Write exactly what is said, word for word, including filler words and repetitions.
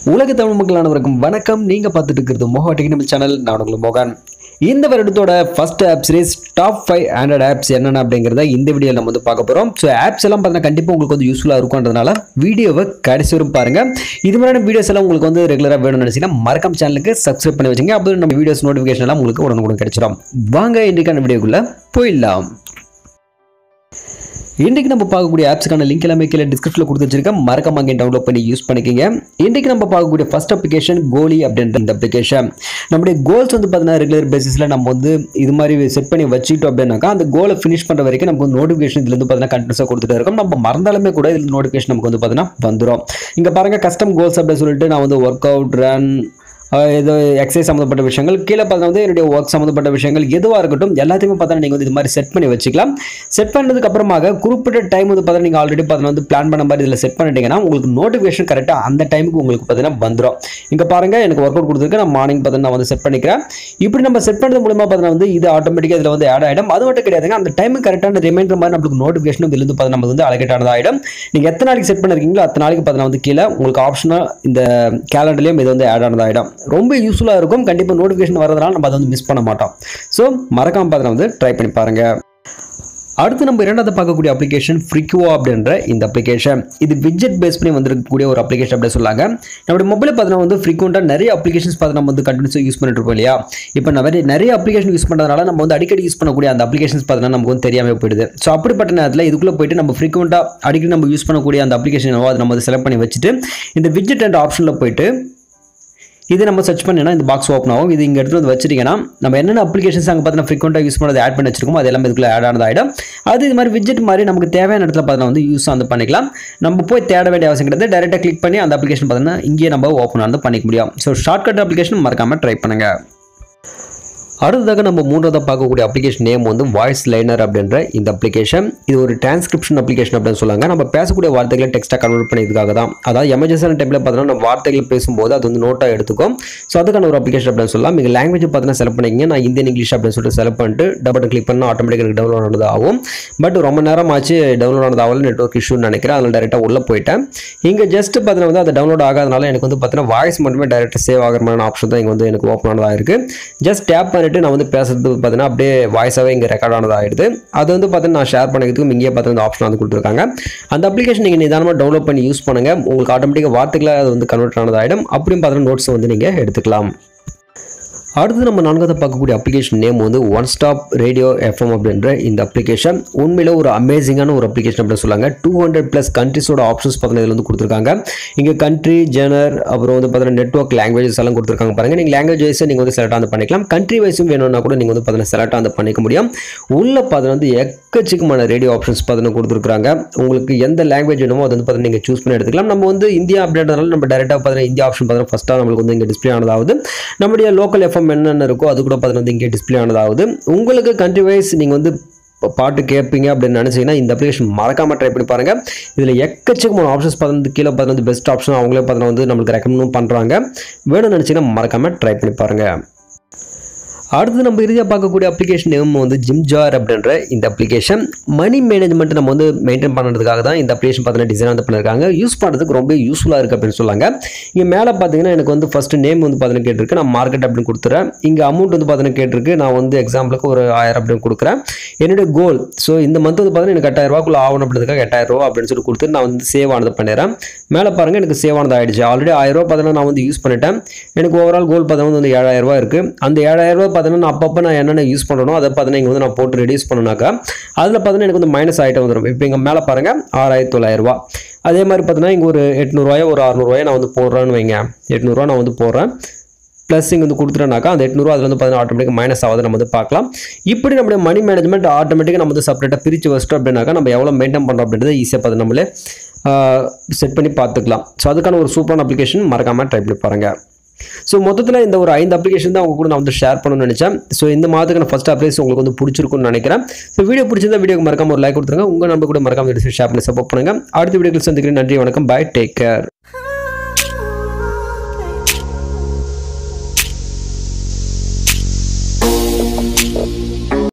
உலக தமிழ் மக்கள் அனைவருக்கும் வணக்கம். நீங்க பார்த்துட்டு இருக்கிறது மோகா டெக்னிக்கல் சேனல். நான் உங்களுக்கு மோகன். இந்த வருடத்தோட first app series top five Android apps என்னென்ன அப்படிங்கிறத இந்த வீடியோவில் நம்ம வந்து பார்க்க போகிறோம். ஸோ ஆப்ஸ் எல்லாம் பார்த்தீங்கன்னா கண்டிப்பாக உங்களுக்கு வந்து யூஸ்ஃபுல்லாக இருக்கும்ன்றதுனால வீடியோவை கடைசி வரும் பாருங்க. இது மாதிரியான வீடியோஸ் எல்லாம் உங்களுக்கு வந்து ரெகுலராக வேணும்னு நினைச்சீங்கன்னா மறக்காம சேனலுக்கு சப்ஸ்கிரைப் பண்ணி வச்சுங்க. அப்போ நம்ம வீடியோஸ் நோட்டிஃபிகேஷன் எல்லாம் உங்களுக்கு உடனுக்குடன் கிடைச்சிடும். வாங்க இன்றைக்கான வீடியோக்குள்ள போயிடலாம். இன்றைக்கு நம்ம பார்க்கக்கூடிய ஆப்ஸ்க்கான லிங்க் எல்லாமே கீழே டிஸ்கிரிப்ஷனில் கொடுத்து வச்சிருக்கேன். மறக்காம அங்கே டவுன்லோட் பண்ணி யூஸ் பண்ணிக்கோங்க. இன்றைக்கு நம்ம பார்க்கக்கூடிய ஃபர்ஸ்ட் அப்ளிகேஷன் கோலி அப்படின்ற இந்த அப்ளிகேஷன். நம்முடைய கோல்ஸ் வந்து பார்த்தீங்கன்னா ரெகுலர் பேசிஸில் நம்ம வந்து இது மாதிரி செட் பண்ணி வச்சுக்கிட்டோம் அப்படின்னாக்கா அந்த கோலை ஃபினிஷ் பண்ணுற வரைக்கும் நமக்கு வந்து நோட்டிஃபிகேஷன் இதுல இருந்து பார்த்தீங்கன்னா கண்டினியூஸாக கொடுத்துட்டே இருக்கும். நம்ம மறந்தாலுமே கூட இதில் நோட்டிஃபிகேஷன் நமக்கு வந்து பார்த்தீங்கன்னா வந்துடும். இங்கே பாருங்க கஸ்டம் கோல்ஸ் அப்படின்னு சொல்லிட்டு நான் வந்து ஒர்க் அவுட் ரன் ஏதோ எக்ஸசைஸ் சம்மந்தப்பட்ட விஷயங்கள் கீழே பார்த்தா வந்து என்னுடைய ஒர்க் சம்மந்தப்பட்ட விஷயங்கள் எதுவாக இருக்கட்டும் எல்லாத்தையுமே பார்த்தா நீங்கள் வந்து இது மாதிரி செட் பண்ணி வச்சுக்கலாம். செட் பண்ணதுக்கு அப்புறமாக குறிப்பிட்ட டைம் வந்து பார்த்தா நீங்கள் ஆல்ரெடி பார்த்தா வந்து பிளான் பண்ண மாதிரி இதில் செட் பண்ணிட்டீங்கன்னா உங்களுக்கு நோட்டிஃபிகேஷன் கரெக்டாக அந்த டைமுக்கு உங்களுக்கு பார்த்தீங்கன்னா வந்துடும். இங்கே பாருங்கள் எனக்கு ஒர்க் அவுட் கொடுத்துருக்கு. நான் மார்னிங் பார்த்தீங்கன்னா நான் வந்து செட் பண்ணிக்கிறேன். இப்படி நம்ம செட் பண்ணுறது மூலமாக பார்த்தீங்கன்னா வந்து இது ஆட்டோமேட்டிக்காக இதில் வந்து ஆட் ஆகிடும். அது மட்டும் கிடையாதுங்க, அந்த டைமுக்கு கரெக்டான ரிமைண்டர் மாதிரி நம்மளுக்கு நோட்டிஃபிகேஷன் இதுலேருந்து பார்த்தா நம்ம வந்து அலகேட் ஆனது ஆகிடும். நீங்கள் எத்தனை நாளைக்கு செட் பண்ணிருக்கீங்களோ அத்தனை நாளைக்கு பார்த்தீங்கன்னா வந்து கீழே உங்களுக்கு ஆப்ஷனாக இந்த கேலண்டர்லேயும் இது வந்து ஆட் ஆனது ஆகிடும். ரொம்ப யூஸ்ஃபுல்லாக இருக்கும். கண்டிப்பா நோட்டிஃபிகேஷன் வரதுனால நம்ம அதை வந்து மிஸ் பண்ண மாட்டோம். ஸோ மறக்காம பார்த்து வந்து ட்ரை பண்ணி பாருங்க. அடுத்து நம்ம இரண்டாவது பார்க்கக்கூடிய அப்ளிகேஷன் ஃப்ரிக்வோ அப்படின்ற இந்த அப்ளிகேஷன். இது விட்ஜெட் பேஸ் பண்ணி வந்திருக்கக்கூடிய ஒரு அப்ளிகேஷன் அப்படி சொல்லாங்க. நம்மளுடைய மொபைல் பார்த்தீங்கன்னா வந்து ஃப்ரீக்வெண்ட்டாக நிறைய அப்ளிகேஷன்ஸ் பார்த்து நம்ம வந்து கண்டினியூஸாக யூஸ் பண்ணிட்டு இருப்போம் இல்லையா. இப்போ நிறைய நிறைய அப்ளிகேஷன் யூஸ் பண்ணுறதுனால நம்ம வந்து அடிக்கடி யூஸ் பண்ணக்கூடிய அந்த அப்ளிகேஷன்ஸ் பார்த்தீங்கன்னா நமக்கு வந்து தெரியாமல் போயிடுது. ஸோ அப்படிப்பட்ட நேரத்தில் இதுக்குள்ளே போயிட்டு நம்ம ஃப்ரீக்வெண்ட்டாக அடிக்கடி நம்ம யூஸ் பண்ணக்கூடிய அந்த அப்ளிகேஷன் அதை நம்ம வந்து செலக்ட் பண்ணி வச்சுட்டு இந்த விட்ஜெட் என்ற ஆப்ஷனில் போயிட்டு இது நம்ம சர்ச் பண்ணினா இந்த பாக்ஸ் ஓப்பன் ஆகும். இது இங்கே எடுத்து வந்து வச்சிருக்கீங்கன்னா நம்ம என்னென்ன அப்ளிகேஷன்ஸ் அங்கே பார்த்தீங்கன்னா ஃப்ரீக்வெண்ட்டாக யூஸ் பண்ணது ஆட் பண்ணி வச்சிருக்கோம் அது எல்லாமே இதுக்குள்ள ஆட் ஆனது ஆகிடும். அது இது மாதிரி விட்ஜெட் மாதிரி நமக்கு தேவையான இடத்துல பார்த்தீங்கன்னா வந்து யூஸ் வந்து பண்ணிக்கலாம். நம்ம போய் தேட வேண்டிய அவசியம் கிடையாது. டேரெக்டாக கிளிக் பண்ணி அந்த அப்ளிகேஷன் பார்த்தீங்கன்னா இங்கே நம்ம ஓப்பன் வந்து பண்ணிக்க முடியும். ஸோ ஷார்ட்கட் அப்ளிகேஷன் மறக்காமல் ட்ரை பண்ணுங்க. அடுத்ததாக நம்ம மூன்றாவது பார்க்கக்கூடிய அப்ளிகேஷன் நேம் வந்து வாய்ஸ் லைனர் அப்படின்ற இந்த அப்ளிகேஷன். இது ஒரு டிரான்ஸ்கிரிப்ஷன் அப்ளிகேஷன் அப்படின்னு சொல்லுவாங்க. நம்ம பேசக்கூடிய வார்த்தைகளை டெக்ஸ்ட்டாக கன்வெர்ட் பண்ணதுக்காக தான். அதாவது எமர்ஜென்சியான டைமில் பார்த்தீங்கன்னா நம்ம வார்த்தைகள் பேசும்போது அது வந்து நோட்டாக எடுத்துக்கும். ஸோ அதுக்கான ஒரு அப்ளிகேஷன் அப்படின்னு சொல்லலாம். நீங்கள் லாங்குவேஜ் பார்த்தீங்கன்னா செலக்ட் பண்ணிக்கிங்க. நான் இந்தியன் இங்கிலீஷ் அப்படின்னு சொல்லிட்டு செலக்ட் பண்ணிட்டு டபுள் கிளிக் பண்ணால் ஆட்டோமேட்டிக்காக டவுன்லோட் ஆனது ஆகும். பட் ரொம்ப நேரம் ஆச்சு டவுன்லோட் ஆனது ஆகல, நெட்வொர்க் இஷ்யூன்னு நினைக்கிறேன். அதில் டேரெக்டாக உள்ளே போயிட்டேன். இங்கே ஜஸ்ட் பார்த்தீங்கன்னா வந்து அது டவுன்லோட் ஆகாதனால எனக்கு வந்து பார்த்தீங்கன்னா வாய்ஸ் மட்டுமே டேரெக்டாக சேவ் ஆகிற மாதிரி ஆப்ஷன் தான் இங்கே வந்து எனக்கு ஓப்பன் ஆனதாக இருக்குது. ஜஸ்ட் டேப் பண்ணிட்டு நான் வந்து பேசுறது பார்த்தீங்கன்னா அப்படியே வாய்ஸாகவே இங்கே ரெக்கார்ட் ஆனது ஆகிடுது. அது வந்து பார்த்தீங்கன்னா நான் ஷேர் பண்ணிக்கிறதுக்கு இங்கே பார்த்தீங்கன்னா ஆப்ஷன் வந்து கொடுத்துருக்காங்க. அந்த அப்ளிகேஷன் நீங்கள் நிதானமாக டவுன்லோட் பண்ணி யூஸ் பண்ணுங்க. உங்களுக்கு ஆட்டோமேட்டிக்காக வார்த்தைகளாக அது வந்து கன்வெர்ட் ஆனது ஆகிடும். அப்படியும் பார்த்தீங்கன்னா நோட்ஸ் வந்து நீங்கள் எடுத்துக்கலாம். அடுத்து நம்ம நான்காவது பார்க்கக்கூடிய அப்ளிகேஷன் நேம் வந்து ஒன் ஸ்டாப் ரேடியோ எஃப்எம் அப்படின்ற இந்த அப்ளிகேஷன். உண்மையில ஒரு அமேசிங்கான ஒரு அப்ளிகேஷன் அப்படின்னு சொல்லுவாங்க. டூ ஹண்ட்ரட் பிளஸ் கண்ட்ரிஸோட ஆப்ஷன்ஸ் பார்த்தீங்கன்னா இதில் வந்து கொடுத்துருக்காங்க. இங்கே கண்ட்ரி ஜெனர் அப்புறம் வந்து பார்த்தீங்கன்னா நெட்வொர்க் லாங்குவேஜஸ் எல்லாம் கொடுத்துருக்காங்க பாருங்க. நீங்கள் லாங்குவேஜ் வைஸ் நீங்கள் வந்து செலக்ட் வந்து பண்ணிக்கலாம். கண்ட்ரி வைஸும் வேணும்னா கூட நீங்கள் வந்து பார்த்தீங்கன்னா செலக்ட் வந்து பண்ணிக்க முடியும். உள்ள பார்த்தீங்கன்னா வந்து எக்கச்சக்கமான ரேடியோ ஆப்ஷன்ஸ் பார்த்தீங்கன்னா கொடுத்துருக்காங்க. உங்களுக்கு எந்த லாங்குவேஜ் வேணுமோ அது வந்து பார்த்தீங்கன்னா நீங்கள் சூஸ் பண்ணி எடுத்துக்கலாம். நம்ம வந்து இந்தியா அப்படின்றதுனால நம்ம டேரெக்டாக பார்த்தீங்கன்னா இந்தியா ஆப்ஷன் பார்த்தீங்கன்னா ஃபஸ்ட்டாக நம்மளுக்கு வந்து இங்கே டிஸ்பிளே ஆனதாவது. நம்முடைய லோக்கல் எஃப்எம் என்னென்ன இருக்கோ அது கூட பார்த்தீங்கன்னா இங்கே டிஸ்பிளே ஆனதாவது. உங்களுக்கு கண்ட்ரி வைஸ் நீங்கள் வந்து பாட்டு கேட்பீங்க அப்படின்னு நினச்சிங்கன்னா இந்த அப்ளிகேஷன் மறக்காமல் ட்ரை பண்ணி பாருங்கள். இதில் எக்கச்சக்கமான ஆப்ஷன்ஸ் பார்த்து கீழே பார்த்தீங்கன்னா பெஸ்ட் ஆப்ஷன் அவங்களே பார்த்தீங்கன்னா வந்து நம்மளுக்கு ரெக்கமெண்டும் பண்ணுறாங்க. வேணும்னு நினச்சிங்கன்னா மறக்காமல் ட்ரை பண்ணி பாருங்கள். அடுத்து நம்ம இறுதியாக பார்க்கக்கூடிய அப்ளிகேஷன் நேம் வந்து ஜிம்ஜார் அப்படின்ற இந்த அப்ளிகேஷன். மணி மேனேஜ்மெண்ட் நம்ம வந்து மெயின்டைன் பண்ணுறதுக்காக தான் இந்த அப்ளிகேஷன் பார்த்தீங்கன்னா டிசைன் வந்து பண்ணியிருக்காங்க. யூஸ் பண்ணுறதுக்கு ரொம்ப யூஸ்ஃபுல்லாக இருக்குது அப்படின்னு சொல்லாங்க. இங்கே மேலே பார்த்தீங்கன்னா எனக்கு வந்து ஃபஸ்ட்டு நேம் வந்து பார்த்தீங்கன்னா கேட்டிருக்கு. நான் மார்க்கெட் அப்படின்னு கொடுத்துறேன். இங்கே அமௌண்ட் வந்து பார்த்தீங்கன்னா கேட்டிருக்கு. நான் வந்து எக்ஸாம்பிளுக்கு ஒரு ஆயிரம் அப்படின்னு கொடுக்குறேன். என்னுடைய கோல் ஸோ இந்த மந்த் வந்து பார்த்தீங்கன்னா எனக்கு எட்டாயிரம் ரூபாக்குள்ள ஆகணும் அப்படின்றதுக்காக எட்டாயிரம் ரூபா அப்படின்னு சொல்லி கொடுத்து நான் வந்து சேவ் ஆனது பண்ணிடுறேன். மேலே பாருங்கள் எனக்கு சேவ் ஆனது ஆகிடுச்சு. ஆல்ரெடி ஆயிரம் ரூபா பார்த்தீங்கன்னா நான் வந்து யூஸ் பண்ணிட்டேன். எனக்கு ஓவரால் கோல் பார்த்தீங்கன்னா வந்து ஏழாயிரம் ரூபா இருக்குது. அந்த ஏழாயிரம் ரூபா பார்த்தீங்கன்னா நான் அப்பப்போ நான் என்னென்ன யூஸ் பண்ணணும் அதை பார்த்தீங்கன்னா இங்கே வந்து நான் போட்டு ரெடியூஸ் பண்ணனாக்கா அதில் பார்த்தீங்கன்னா எனக்கு வந்து மைனஸ் ஆகிட்டு வந்துடும். இப்போ இங்கே மேலே பாருங்கள் ஆறாயிரத்தி தொள்ளாயிரம் ரூபா. அதே மாதிரி பார்த்தீங்கன்னா இங்கே ஒரு எட்நூறுவாயோ ஒரு அறுநூறுவாயோ நான் வந்து போடுறேன்னு வைங்க. எட்நூறுவா நான் வந்து போடுறேன். ப்ளஸ் இங்கே வந்து கொடுத்துட்டேனாக்கா அந்த எட்நூறுவா அதில் வந்து பார்த்தீங்கன்னா ஆட்டோமேட்டிக்காக மைனஸ் ஆகுது நம்ம வந்து பார்க்கலாம். இப்படி நம்மளுடைய மணி மேனேஜ்மெண்ட் ஆட்டோமேட்டிக்காக நம்ம வந்து செப்பரேட்டாக பிரித்து வச்சிட்டோம் அப்படின்னாக்கா நம்ம எவ்வளோ மெயின்டைன் பண்ணுறோம் அப்படின்றத ஈஸியாக பார்த்து நம்மளே செட் பண்ணி பார்த்துக்கலாம். ஸோ அதுக்கான ஒரு சூப்பரான அப்ளிகேஷன் மறக்காமல் ட்ரை பண்ணி பாருங்கள். ஸோ மொத்தத்தில் இந்த ஒரு ஐந்து அப்ளிகேஷன் தான் உங்க கூட நான் வந்து ஷேர் பண்ணணும்னு நினைச்சேன். ஸோ இந்த மாதத்துக்கான ஃபர்ஸ்ட் அப்ளிகேஷன் உங்களுக்கு வந்து பிடிச்சிருக்கும்னு நினைக்கிறேன். ஸோ வீடியோ பிடிச்சிருந்தா வீடியோக்கு மறக்காம ஒரு லைக் கொடுத்துருங்க. உங்கள் நம்ப கூட மறக்காம ஷேர் பண்ணி சப்போர்ட் பண்ணுங்க. அடுத்த வீடியோக்கள் சந்திக்கிறேன். நன்றி, வணக்கம், பாய், டேக் கேர்.